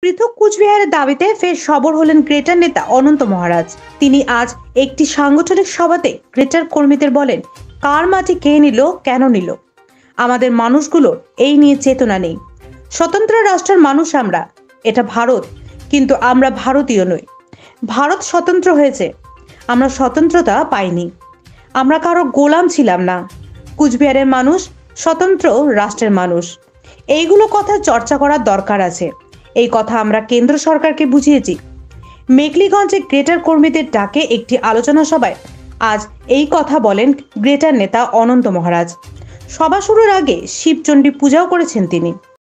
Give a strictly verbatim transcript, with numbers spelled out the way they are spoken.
পৃথক কুচবিহারের দাবিতে ফের সবর হলেন গ্রেটার নেতা অনন্ত মহারাজ। তিনি আজ একটি সাংগঠনিক সভাতে গ্রেটার কর্মীদের বলেন, কার মাটি কে নিল, কেন নিল? আমাদের মানুষগুলোর এই নিয়ে চেতনা নেই। স্বতন্ত্র রাষ্ট্রের মানুষ আমরা, এটা ভারত, কিন্তু আমরা ভারতীয় নই। ভারত স্বতন্ত্র হয়েছে, আমরা স্বতন্ত্রতা পাইনি। আমরা কারো গোলাম ছিলাম না। কুচবিহারের মানুষ স্বতন্ত্র রাষ্ট্রের মানুষ। এইগুলো কথা চর্চা করার দরকার আছে। এই কথা আমরা কেন্দ্র সরকারকে বুঝিয়েছি। মেখলিগঞ্জে গ্রেটার কর্মীদের ডাকে একটি আলোচনা সভায় আজ এই কথা বলেন গ্রেটার নেতা অনন্ত মহারাজ। সভা শুরুর আগে শিবচণ্ডী পূজাও করেছেন তিনি।